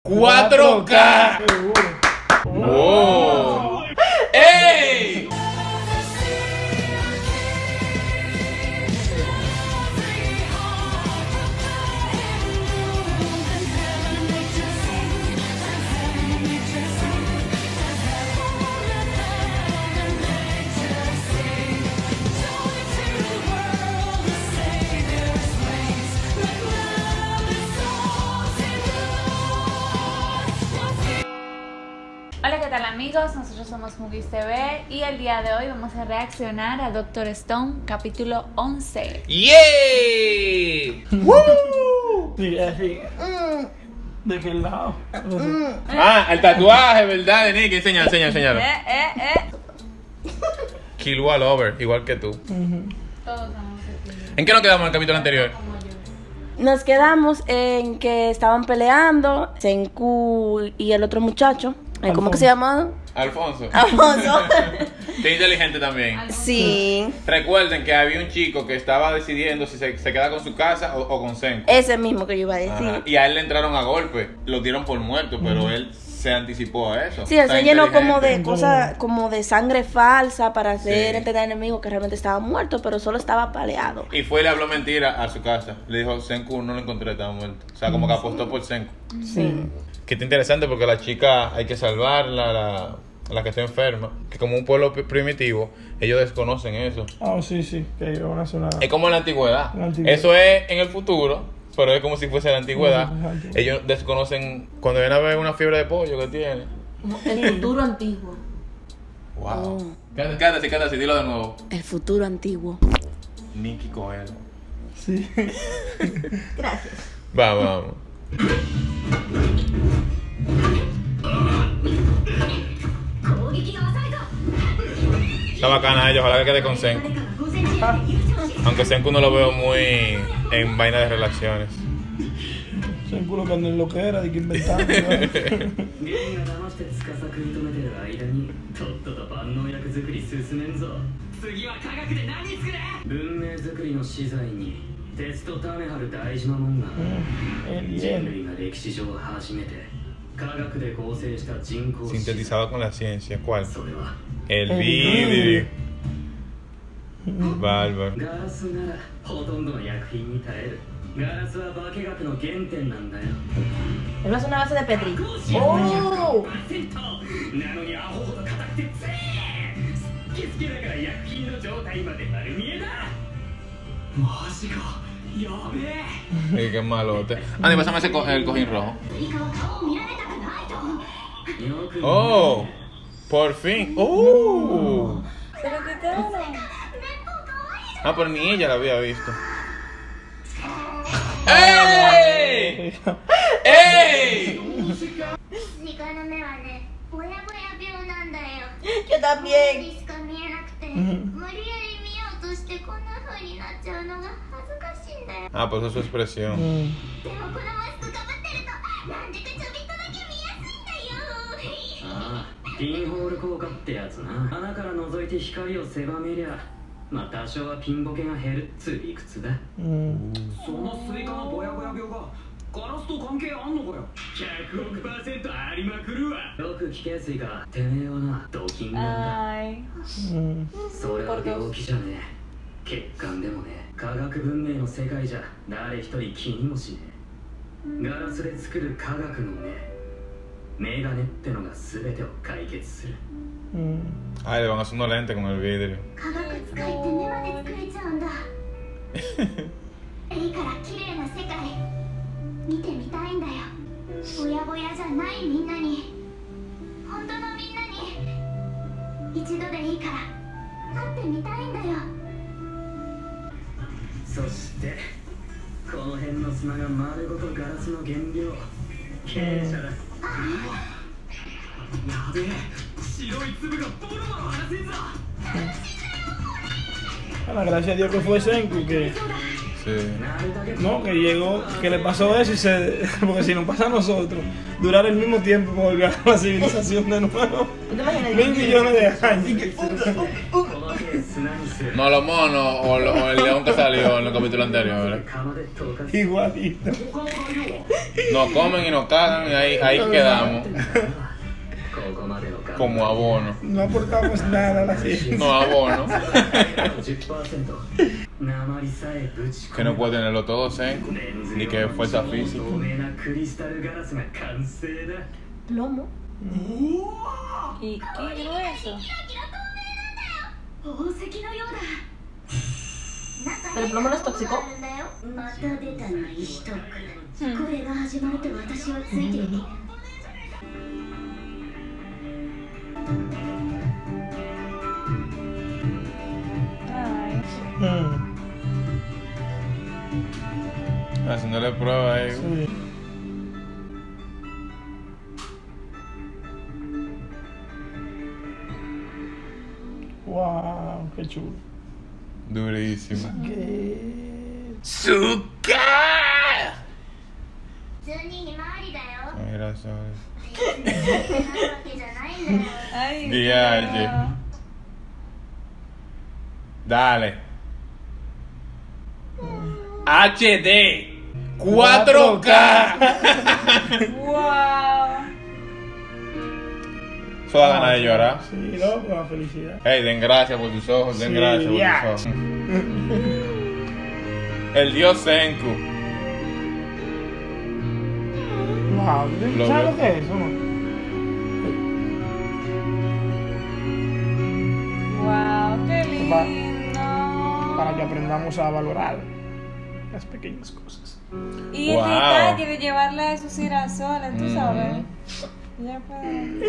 4K. ¡Wow! ¡Ey! Hola, ¿qué tal amigos? Nosotros somos Mugis TV y el día de hoy vamos a reaccionar a Doctor Stone capítulo 11. ¡Yeah! ¡Woo! Sí, así. ¿De qué lado? Ah, el tatuaje, ¿verdad, de Nick? Enséñalo. Kill Wall Over, igual que tú. Todos vamos ¿En qué nos quedamos en el capítulo anterior? Nos quedamos en que estaban peleando Senku y el otro muchacho. ¿Cómo que se llama? Alfonso. Alfonso. Qué inteligente también. Sí. Recuerden que había un chico que estaba decidiendo si se queda con su casa o con Senku. Ese mismo que yo iba a decir. Ajá. Y a él le entraron a golpe. Lo dieron por muerto, pero él se anticipó a eso. Sí, él se llenó como de inteligente. cosas, como de sangre falsa para hacer Sí. entender al enemigo que realmente estaba muerto, pero solo estaba paleado. Y fue y le habló mentira a su casa. Le dijo, Senku no lo encontré, estaba muerto. O sea, como que apostó por Senku. Sí. Que está interesante porque la chica hay que salvarla, la que está enferma. Que como un pueblo primitivo, ellos desconocen eso. Ah, sí, que van a hacer una... Es como en la antigüedad. La antigüedad. Eso es en el futuro, pero es como si fuese la antigüedad. Como si fuese la antigüedad. Ellos desconocen cuando vienen a ver una fiebre de pollo que tiene. El futuro antiguo. Wow. Quédate así, dilo de nuevo. El futuro antiguo. Nicky Coelho. Sí. Gracias. Vamos. Está bacana ellos, ojalá que quede con Senku. Aunque Senku no lo veo muy en vaina de relaciones. Senku lo que anda en lo que era, de que inventando. ゲンが騙して司食い止めてる間にとっとと万能薬作り進めんぞ。次は科学で何作れ。文明作りの資材に鉄と種張る大事なもんが Él y 人 él. 類が歴史上初めて科学で構成した人工資材 Sintetizado con la ciencia. ¿Cuál? それは El vidrio. Bárbaro. ガラスならほとんどの薬品に耐える。ガラスは化学の原点なんだよ。 Él hace una base de Petri. 100%なのにアホほど硬くてつえすっげすげだから薬品の状態まで丸見えだ。マジかやべえ。 Qué malote. Andy, pásame el cojín rojo. よく Oh, por fin. Oh. Se lo quitaron. Ah, pero ni ella la había visto. ¡Ey! ¡Ey! 2階の目はね、ぼやぼや病なんだよ。 Yo también. しか見えなくて、無理やり見ようとしてこんな風になっちゃうのが恥ずかしいんだよ。 Ah, pues eso es su expresión. でもこのマスクかぶってると、なんでかちょびっとだけ見やすいんだよ。 ああピンホール効果ってやつな。穴から覗いて光を狭めりゃまあ多少はピンボケが減るっつう理屈だ。そのスイカのボヤボヤ病がガラスと関係あんのかよ。100億%ありまくるわ。よく聞けやすいがてめえはなドキンなんだ。 Ay. それは病気じゃねえ血管でもねえ科学文明の世界じゃ誰一人気にもしねえガラスで作る科学のメガネってのが全てを解決する Ay, le van a hacer unos lentes con el vidrio. 科学使いって目まで作れちゃうんだ。いいから綺麗な世界見てみたいんだよ。ぼやぼやじゃないみんなに、本当のみんなに一度でいいから会ってみたいんだよ。 そしてこの辺の砂が丸ごとガラスの原料傾斜だ。やべえ白い粒がボロボロ離せんぞ。 La gracia a Dios que fue Senku, que Sí. no, que llegó, que le pasó eso y se, porque si nos pasa a nosotros, durar el mismo tiempo para volver a la civilización de nuevo, ¿Tú te imaginas? 1000 millones de años. この No, los monos o el león que salió en el capítulo anterior. Igualito. Nos comen y nos cagan y ahí quedamos. Como abono. No aportamos nada a la serie. No abono. Que no puede tenerlo todo seco, ni que fuerza física. Plomo. ¿Y qué grueso? 宝石のようだ ¿Pero el plomo no es tóxico? また出たな石トークこれが始まると私はついていけ Ay. Haciéndole prueba ahí. Sí. Wow, qué chulo. Durísimo. ¿Qué? ¡Zuka! 普通にひまわりだよ Mira, eso. なるわけじゃないんだよ Ay, Diache. no. Dale. HD 4K. Wow. Eso da ganas de llorar. Sí, loco, la felicidad. Hey, den gracias por tus ojos, den Sí, gracias ya. por tus ojos. El dios Senku. Wow, Lo ¿sabes veo. lo que es eso? Wow, qué lindo. Para que aprendamos a valorar las pequeñas cosas. Y el Wow. detalle de llevarle a esos girasoles, tú sabes. Ya puede.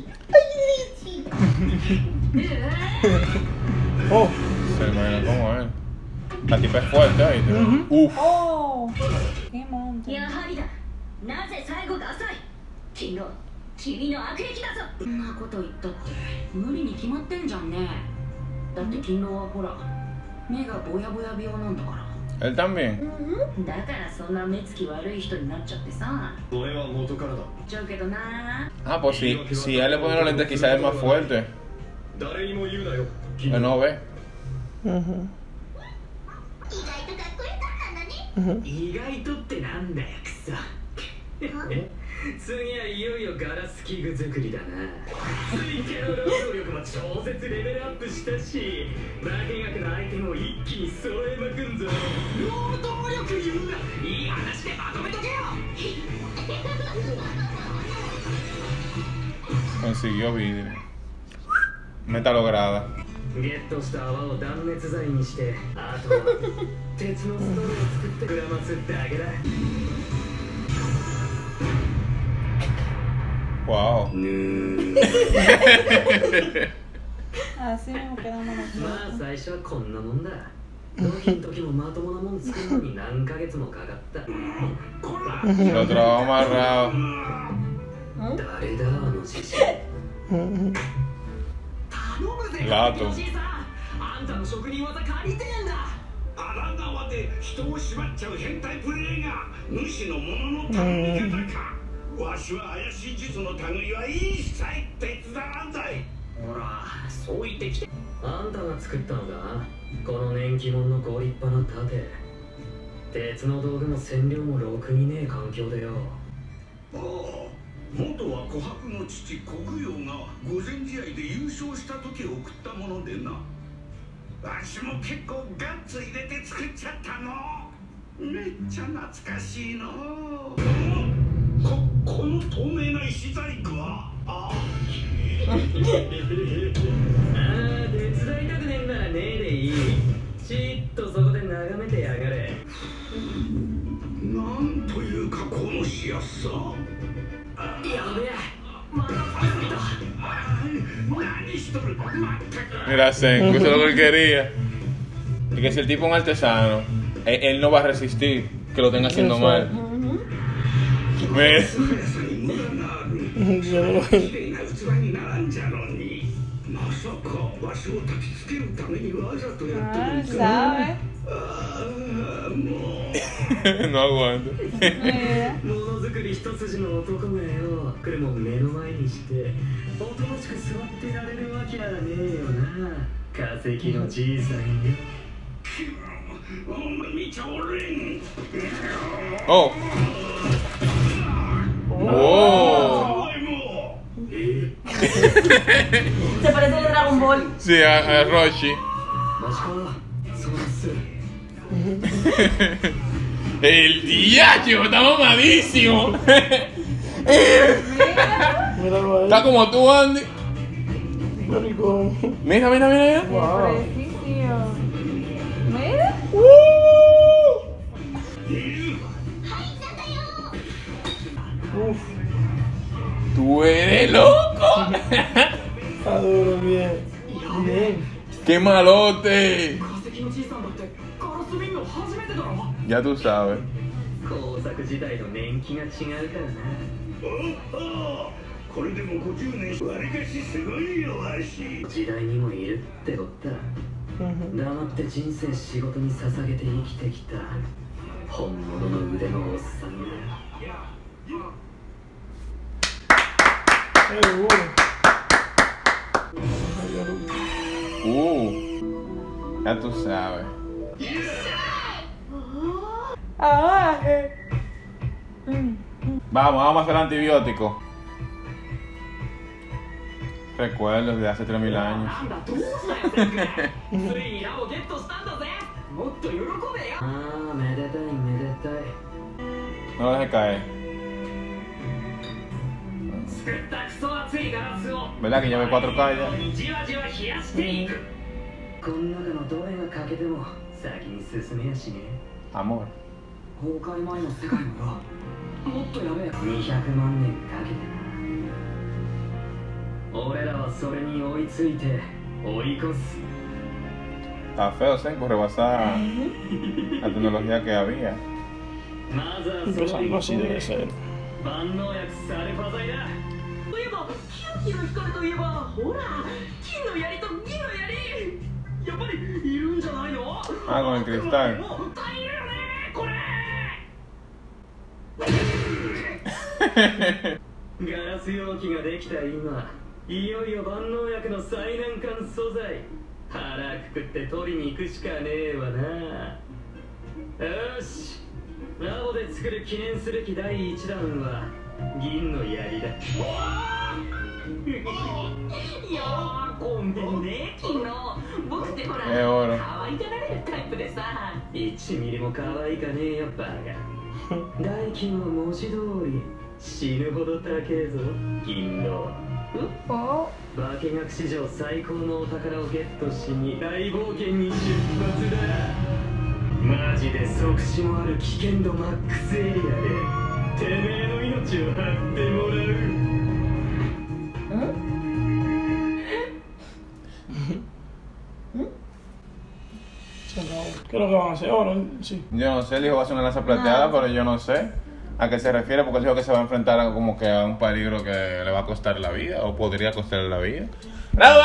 Oh, Se imagina cómo es. La tipa es fuerte, ¿viste? Uf. Oh, qué monte. やはりだなぜ最後が浅い金狼君の悪役だぞそんなこと言ったって無理に決まってんじゃんねだって金狼はほら目がぼやぼや病なんだから Él también. だからそんな目つき悪い人になっちゃってさそれは元からだちゃうけどな Ah, pues si a él le ponen los lentes, quizás es más fuerte. 誰にも言うなよ Él no ve. 意外とかっこよかったんだね意外とってなんだよクソ次はいよいよガラス器具作りだな追加の労働力も超絶レベルアップしたし化学のアイテムを一気に揃えまくんぞ労働力言うないい話でまとめとけよ Consiguió vidrio. Meta lograda. ゲットした泡を断熱材にしてあとは鉄のストローを作って膨らますだけだ Wow. Así mismo quedamos まあ nosotros. 最初はこんなもんだ納品の時もまともなもん作るのに何ヶ月もかかったこら Lo trabajo amarrado. 誰だあのじじい頼むぜラートおじいさんあんたの職人技借りてんだ荒縄で人を縛っちゃう変態プレイが主の者の頼み方かわしは怪しい術の類は一切手伝わんざいほらそう言ってきてあんたが作ったのかこの年季物のご立派な盾鉄の道具も染料もろくにねえ環境でよああ元は琥珀の父国陽が御前試合で優勝した時送ったものでなわしも結構ガッツ入れて作っちゃったのめっちゃ懐かしいのこの透明な石細工はああ手伝いたくねえんならねえでいいじっとそこで眺めてやがれなんというかこのしやすさやべえまだファイトだ何しとるまったく Mira, Senku, eso es lo que él quería. Y que si el tipo es un artesano, él no va a resistir que lo tenga haciendo mal. Mira. 無駄がある綺麗な器にならんじゃろうにまさかわしを焚きつけるためにわざとやってる Ah, んか ¿sabes? ああもう No aguanto. Mira. ものづくり一筋の男がよ来るもん目の前にしておとなしく座ってられるわけはねえよな化石のじいさんよ。 見ちゃおれん。 Oh. Oh. Se parece al Dragon Ball. Sí, a Roshi. マジか。そうです。 El diacho, está mamadísimo. Míralo ahí. Está como tú, Andy. Maricón. Mira, mira, mira. Mira. Wow. Preciso. Mira. Uf. Tú eres loco. Está duro, bien. Bien. Qué malote. 化石のじいさんだってガラス瓶の初めてだろ。 Ya tú sabes. 工作時代の年季が違うからな。 これでも50年わりかしすごいよわし。 時代にもいるってこった。黙って人生仕事に捧げて生きてきた本物の腕のおっさんだ。 Qué duro. Ya tú sabes. Vamos a hacer antibiótico. Recuerdos de hace 3000 años. なんだどうしたよ先生。ついにラをゲットしたんだぜ。もっと喜べよ。ああめでたいめでたい。 No lo dejes caer. 作ったクソ熱いガラスを ¿Verdad que ya ve 4K ya? じわじわ冷やしていく。この中のどれが欠けても先に進めやしね。 Amor. 崩壊前の世界もよ。もっとやべえ。200万年かけてな。俺らはそれに追いついて追い越す。 Está feo, Senku, rebasar la tecnología que había. まずは Empezando así debe ser. 万能薬サルファ剤だ。といえばキラキラ光るといえばほら金の槍と銀の槍。やっぱりいるんじゃないの？ Ah, con el cristal. もう大変よねこれ。ガラス容器ができた今、いよいよ万能薬の最難関素材腹くくって取りに行くしかねえわな。よし、ラボで作る記念すべき第1弾は銀の槍だ。いやーごめんね金の。僕ってほら可愛がられるタイプでさ。1ミリも可愛いかねえよバカ。代金は文字通り死ぬほど高えぞ銀の。化学史上最高のお宝をゲットしに大冒険に出発だ。マジで即死もある危険度マックスエリアでてめえの命を張ってもらう。 ¿Qué es lo que van a hacer ahora? Sí. Yo no sé, él dijo va a ser una lanza plateada, pero yo no sé a qué se refiere, porque él dijo que se va a enfrentar a como que a un peligro que le va a costar la vida, o podría costarle la vida. ¡Bravo!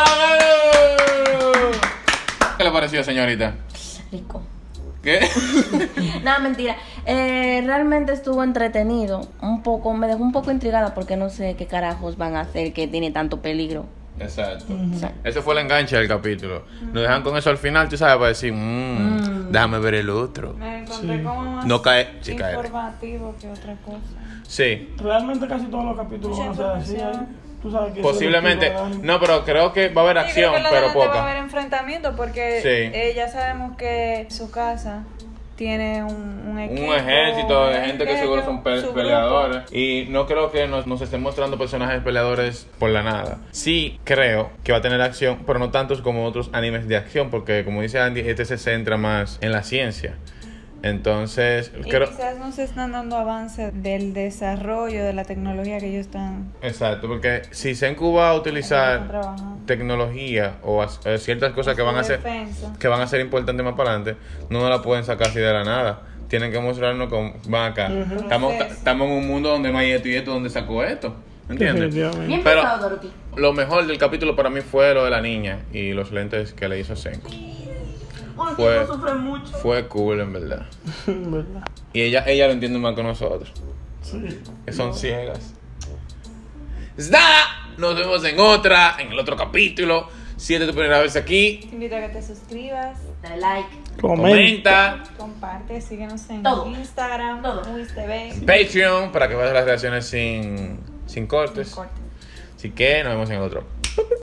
¿Qué le pareció, señorita? Rico. ¿Qué? No, mentira. Realmente estuvo entretenido. Un poco, me dejó un poco intrigada porque no sé qué carajos van a hacer que tiene tanto peligro. Exacto. Ese fue el enganche del capítulo. Nos dejan con eso al final, tú sabes, para decir, déjame ver el otro. Me encontré como más No cae, sí cae. informativo que otra cosa. Sí. Realmente casi todos los capítulos van a ser así. Tú sabes que Posiblemente. No, pero creo que va a haber Sí, acción, creo que pero va a poca. haber enfrentamiento porque Sí. ya sabemos que su casa tiene un equipo, Un ejército de gente que ellos, seguro son su grupo. peleadores. Y no creo que nos estén mostrando personajes peleadores por la nada. Sí creo que va a tener acción, pero no tantos como otros animes de acción, porque como dice Andy, este se centra más en la ciencia. Entonces, Y creo... quizás nos están dando avance del desarrollo de la tecnología que ellos están Exacto, porque si Senku va a utilizar trabajando. tecnología o ciertas cosas que van a ser Defensa. que van a ser importantes más para adelante, no nos la pueden sacar así de la nada. Tienen que mostrarnos cómo van acá. Estamos en un mundo donde no hay esto y esto, donde sacó esto. ¿Entiendes? Definitivamente. Bien Pero pensado, Dorothy. lo mejor del capítulo para mí fue lo de la niña y los lentes que le hizo Senku. Fue, sufre mucho. fue cool, en verdad. ¿Verdad? Y ella lo entiende más que nosotros. Sí. Que son ciegas. ¡Zda! Nos vemos en el otro capítulo. Si esta es tu primera vez aquí, Te invito a que te suscribas, Dale like. comenta, comparte, síguenos en Todo. Instagram, Todo. Movies TV, Patreon para que veas las reacciones sin cortes. corte. Así que nos vemos en el otro.